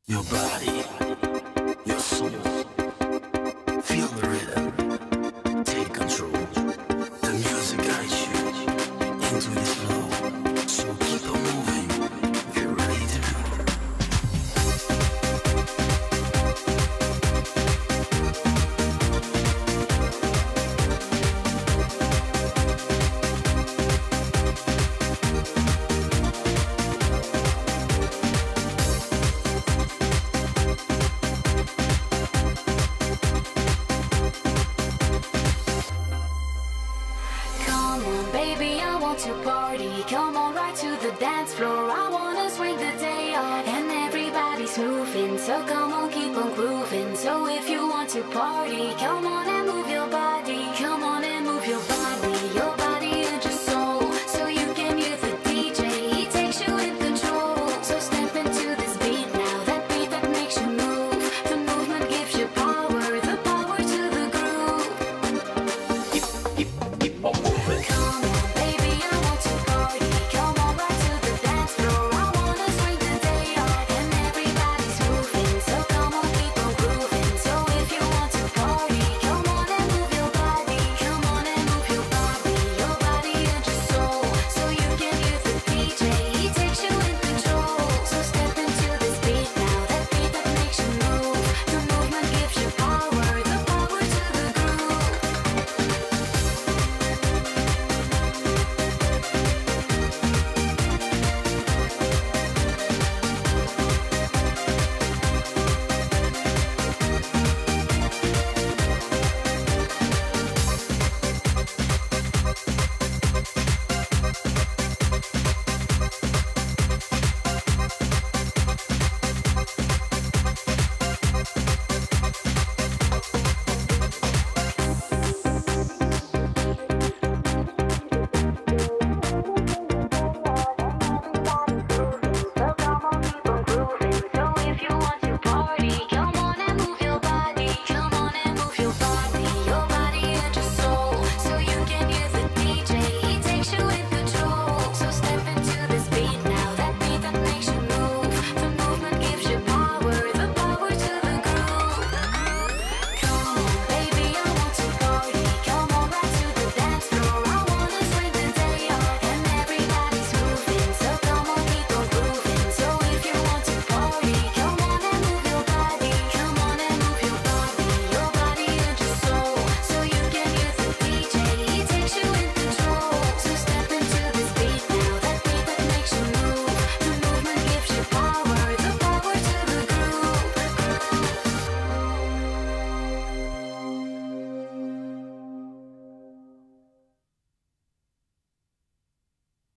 Your body, your soul, feel the rhythm, take control. The music guides you into this flow. So keep on moving if you're ready to go. Baby, I want to party. Come on right to the dance floor. I wanna swing the day off. And everybody's moving, so come on, keep on grooving. So if you want to party, come on